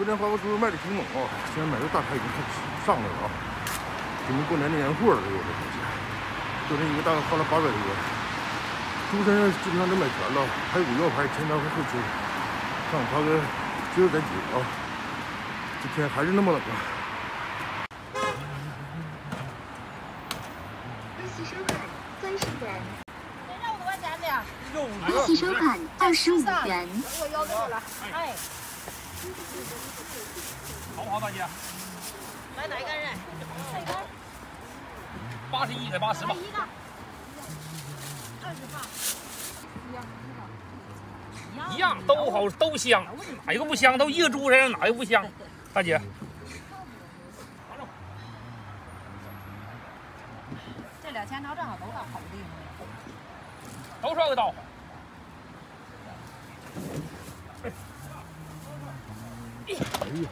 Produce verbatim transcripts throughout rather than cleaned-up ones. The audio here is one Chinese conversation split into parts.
昨天华哥猪肉卖的挺猛啊，现在买的大排已经开始上来了啊，准备过年的年货了，有这东西。昨天一个大概花了八百多，猪身上基本上都买全了，还有腰排、前刀和后筋。看我华哥今儿咱几个啊，这天还是那么冷啊。 洗手款三十元。 这肉多少钱的？ 二洗手款二十五元。 我要这个了，哎。 好不好，大姐？ 来哪根儿？这根。 八十一给八十吧。 一个。二十八。一样。 一样都好都香，哪个不香？都一个猪身上哪个不香？大姐。 这俩钱刀正好都到好地方，都说个道。 哎呀，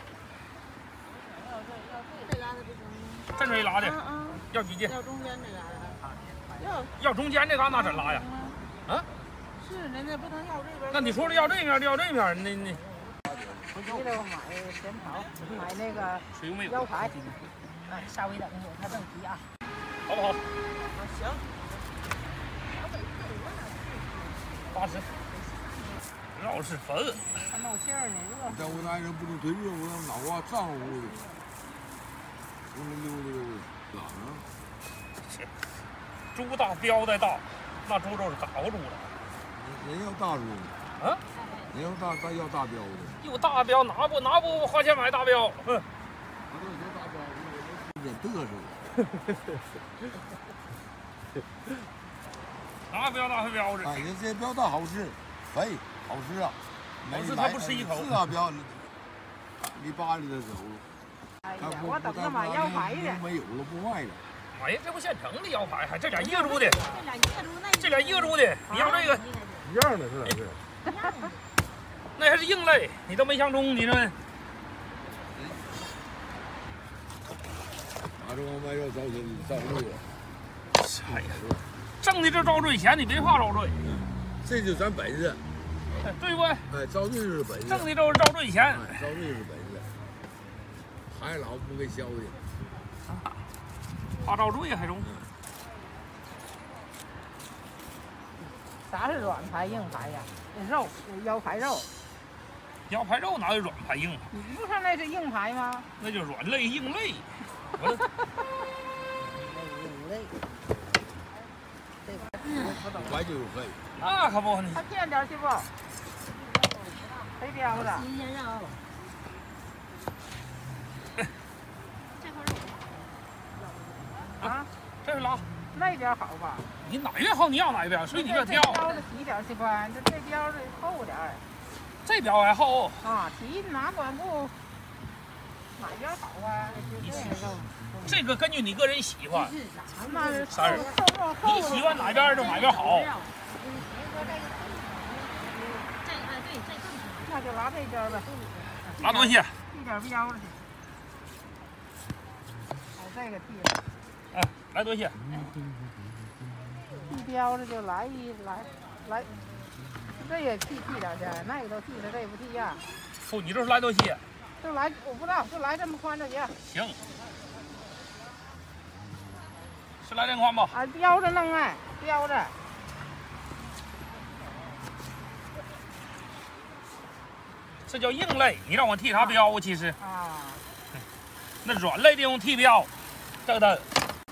这这一拉的，要几斤？ 要中间这嘎达，要要中间这嘎那怎拉呀？啊？ 是人家不能要这边。 那你说的要这面，要这面，那那。 回头买仙桃，买那个腰排，哎，稍微等一会儿，他正急啊。 好不好？ 行。 八十。肉是粉。 还冒气儿呢，热。 在我那人不能腿热，我脑瓜胀乎的，我那溜达溜达，哪呢？ 猪大膘再大，那猪肉是打不住的。 人要大猪啊？ 人要大大要大膘的。 有大膘拿不拿不花钱买大膘？哼。 拿多少钱大膘？我有点嘚瑟。 哪膘哪膘子？ 哎呀，这膘大好吃，肥好吃啊！ 好吃他不吃一口。 是啊，膘，你扒里头走。 哎呀，我等着买腰排呢。 没有了，不卖了。 哎呀，这不现成的腰排，还这俩一个猪的。 这俩一个猪那。 这俩一个猪的，你要这个。 一样的，这俩是。 那还是硬肋，你都没相中，你这。 拿着往外要招钱，招税了。 哎呀，挣的这招税钱，你别怕招税。 这就是咱本事， 对不？ 哎，招税是本事。 挣的都是招税钱。 招税是本事。还老不给消的。 怕招税还中。 啥是软排硬排呀？肉，腰排肉。 腰排肉哪有软排硬排？ 你不说那是硬排吗？ 那就软肋硬肋。我这。 硬肋。这个。 怀就有肺。 那可不，你。 还见点去不？肥膘子。 新鲜肉。 这块肉。啊？ 这是拉。 那边好吧？ 你哪边好？你要哪边？随你这挑。 膘子提点喜欢，这这膘子厚点儿。 这膘还厚啊！提哪管不哪边好啊？就这个肉， 这个根据你个人喜欢。 那是啥人？ 你喜欢哪边就哪边好。 这哎对，这更好。那就拿这边呗。 拿多些。 递点膘子去。好，这个递了。 哎，来多些。 递膘子就来一来来。 这也剃剃点去，那个都剃了，这也不剃呀。 不，你这是来多些？ 就来，我不知道，就来这么宽就行。 行。是来这宽吧？ 啊，膘着弄哎，膘着。 这叫硬肋，你让我剃啥膘？其实。 啊。 那软肋的用剃膘，这个的。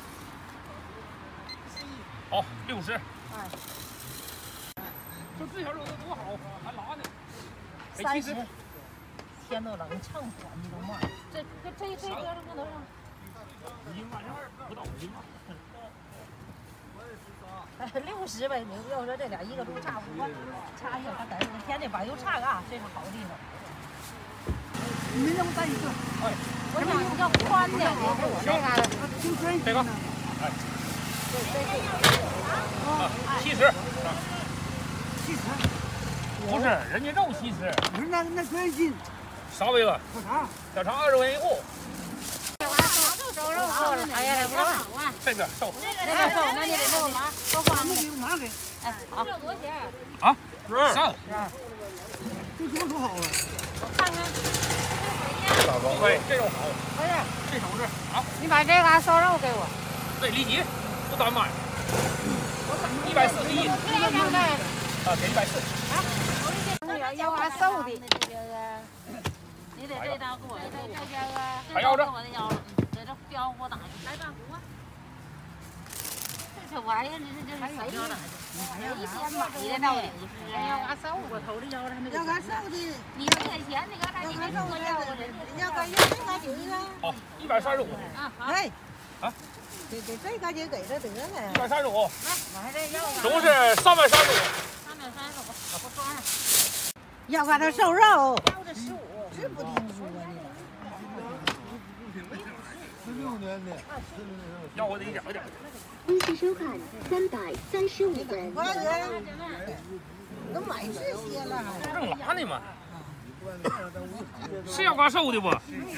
好，六十。 哎。 就这条肉都多好，还拉呢。 三十。天都冷，蹭火你都慢。这这这这膘子不能让。 五斤半二，不到五斤吧。 六十呗，你要说这俩一个猪差不多，差一下他等一天这把油差啊，这是好地方。 你能带一个？ 哎， 我想你要宽点的，我这个。 这个。哎。啊，七十。 七十， 不是，人家肉七十。 不是那那多少斤？ 啥位子？ 小肠。 小肠二十块钱一户。 收肉收了，哎呀，不好啊。 这边收。 这边收，那你得给我拿，多花那给我拿给。 哎，好。多少钱？ 啊，十二。十二。 这多多好了。 我看看。 对，这肉好。 不是， 这手是啊， 你把这个烧肉给我。 这里脊不单卖，一百四十一。啊，给一百四。 啊，要要俺瘦的。 你得这张给我，这这这个， 还要这？ 我得要了，这这标给我打去，来吧，我。这玩意儿，这这这谁要的？谁先买的到底是？要俺瘦，我头里要的还没。 要俺瘦的， 你说这钱那个还你没说我要过人， 要俺要这个就个。 好，一百三十五。 啊好。 哎， 啊， 给给这个就给他得了。 一百三十五。 来，我还这要。 总是三百三十五。 三百三十五，我装上。 要俺这瘦肉。 要这十五。 是不听说呢。十六年的。 要我得一点一点。 恭喜收看三百三十五元。 八元。都买这些了还。 正拉呢嘛。是要刮瘦的不？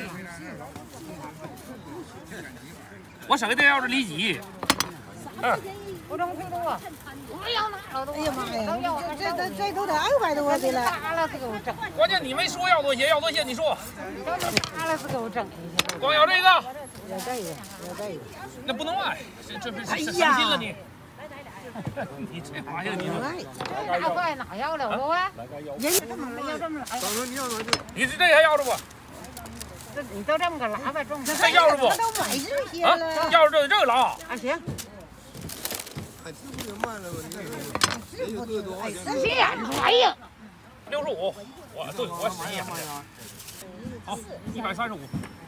我省给他要这里脊。嗯。 不中退多，我要那老多。 哎呀妈呀！这这这都得二百多的了。 大了是给我整。 关键你没说要多些，要多些你说。 要这大了是给我整的。 光要这个。 要这个，要这个。 那不能卖，这这不是伤心了你。你这玩意儿你这大块哪要了多啊？人这么来要这么来。 大哥，你要哪就？ 你是这还要着不？ 这你就这么个喇叭重。 这要着不？ 都买这些啊， 了。 要着这这个拉。 啊行。 哎，这不就卖了吗？你这个这多少钱？ 这玩意儿。 六十五，我对我使眼的。好，一百三十五。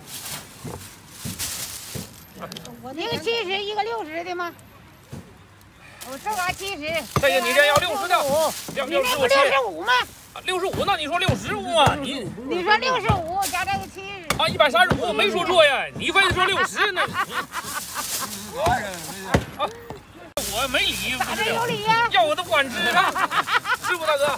一个七十，一个六十的吗？我这嘎七十。 这个你这要六十的，要你那不六十五吗？ 六十五，那你说六十五啊？你你说六十五加这个七十。 啊，一百三十五，没说错呀，你非得说六十呢。啊，我没理， 咋这有理呀？ 要我都不敢吃啊，是不大哥？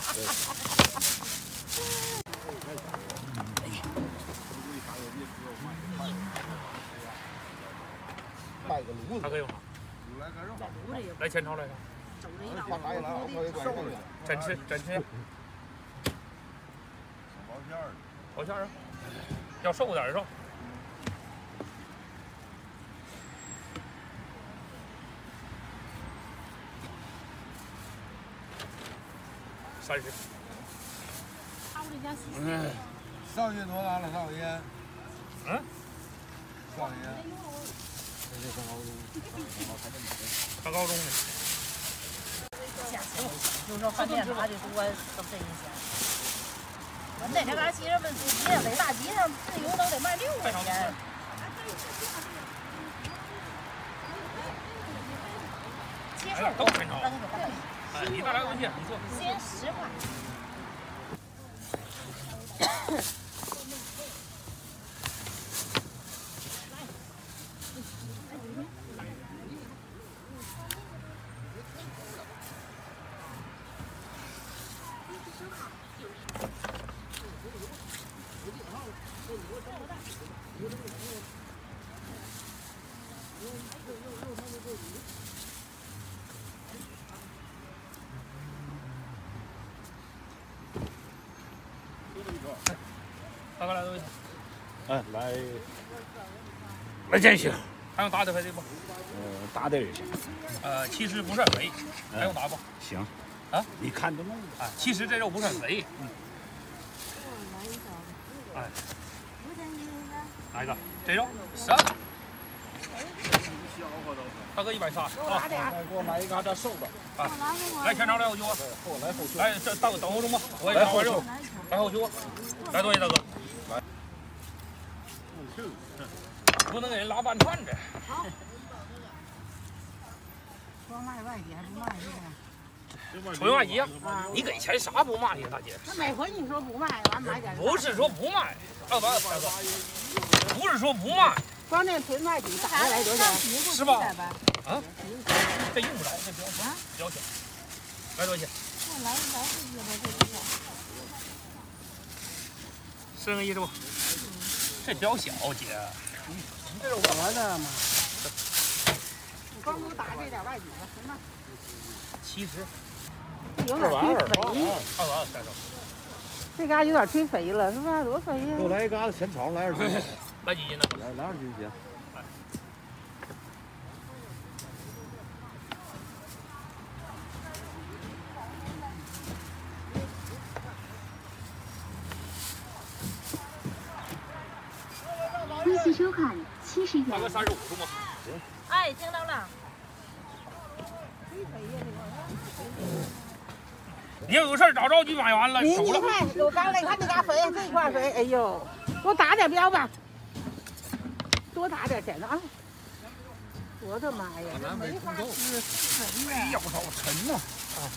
卖个炉子， 大哥有啥？ 来个肉， 来前朝来着。 把拿一拿，我给收了。 真吃真吃。 毛片儿， 毛片儿，要瘦点是吧？三十。 嗯，少爷多大了？少爷？ 嗯？ 少爷？ 上高中呢。 就说饭店啥的多都这一些。我那天俺媳妇们自己在大集上自由都得卖六块钱。其实都很好。哎，你大来东西，你坐。 先十块。 大哥来多少钱？ 嗯，来来见行。还用打的肥的不？ 呃大点儿行。 呃，其实不算肥，还用打不？ 行。 啊， 你看着弄。 啊，其实这肉不算肥。嗯。哎。哪一个？这肉啥？大哥一百三啊！ 给我来一个这瘦的。 啊，来前朝来后胸啊！ 来后胸。 来这等等后中吧，我也拿完肉。来后胸，来多少大哥？来。不能给人拉半串着。 好。光卖外姐不卖这个。 纯外姐，你给钱啥不卖呀，大姐？ 那每回你说不卖，完买点。 不是说不卖，大哥，大哥，不是说不卖。 光那纯外姐打下来多少钱？ 是吧？啊？这用不着，这不要钱，不要钱。来多少钱？ 来来这些吧，这个。 是那意思不？这比小姐。 你这是我的嘛？ 你光给我打这点外脊吧，行吗？ 七十。 有点肥。 二百二，再说。 这嘎有点忒肥了，是吧？多肥呀！ 给我来一嘎子鲜草，来二斤。 来几斤呢？ 来来二斤行。 微信收看七十元。 大哥三十五是吗？ 哎，听到了。 你要有事找着急买完了， 你熟了。 你看，我刚才看这嘎肥，这块肥，哎呦，多打点标吧，多打点钱啊！我的妈呀，这没法吃，沉哎呀，我操，沉呐！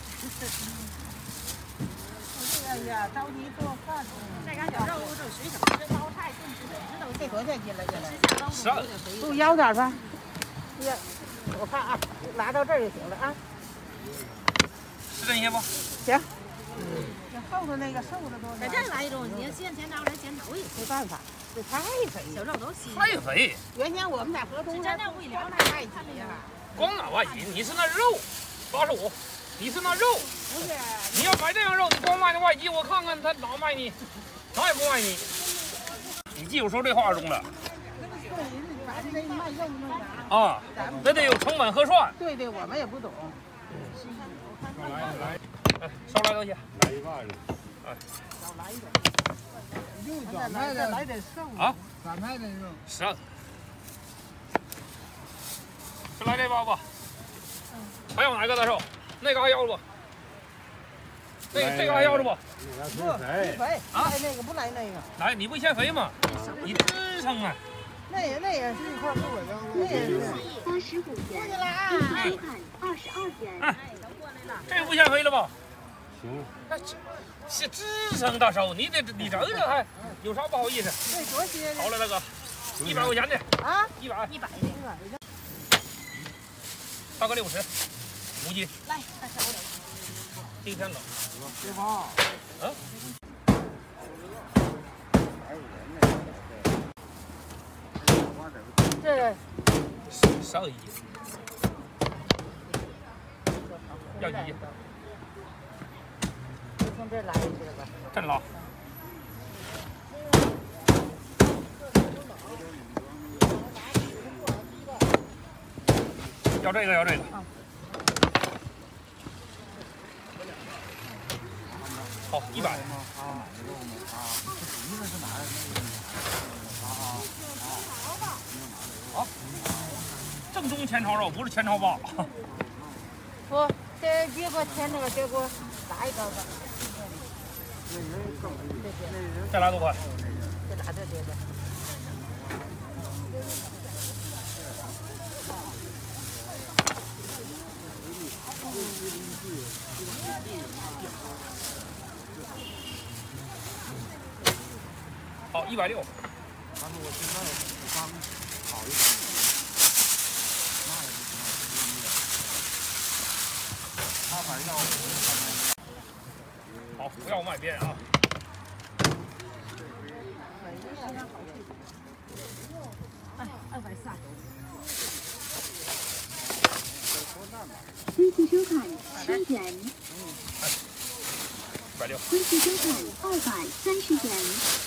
哎呀，着急做饭。 这嘎小肉这水手这包菜炖吃怎知道这多少斤了？现在十二。 给我舀点吧。呀，我看啊，拿到这儿就行了啊。 是这些不？ 行。这后头那个瘦的多。 在这儿来一种，你要先前拿过来先头一没办法，这太肥了。 小肉都稀。 太肥。 原先我们在河东是真的胃凉那太挤呀。 光那外脊，你是那肉，八十五，你是那肉。 不是。 你要买这样肉，你光卖那外脊，我看看他哪卖你，哪也不卖你。你记住说这话中了。啊，那得有成本核算。 对对，我们也不懂。 来来， 哎，少来东西。 来一半。 哎， 少来一点。又咋卖的？来点瘦啊？ 咋卖的肉？ 十二。是来这包吧？还要哪个大寿？那个还要不？那个这个还要着不？ 不，肥啊！来那个不来那个。 来，你不嫌肥吗？你支撑啊！ 那也那也是一块不稳当，那也是八十五元。 过去了啊！ 微信收看二十二元。 哎，这个不嫌肥了吧？ 行。 那这是支撑大寿，你得你这个还有啥不好意思？ 这多些好了，大哥，一百块钱的啊， 一百一百的， 大哥六十，五斤。 来，再少点。 今天冷。 别怕。 嗯。 这个十二斤。要几斤？ 就从这来一些吧。 真老。要这个，要这个。好，一百。好，正宗前朝肉，不是前朝包。 不，这别给我添这个，别给我打一刀子。 再来多块。 再打这别的。 好，一百六。 但是我现在刚好一点，那也不行，他反正要好，不要卖别人啊。 哎，二百三。 微信收看十元。 一百六。 微信收看二百三十元。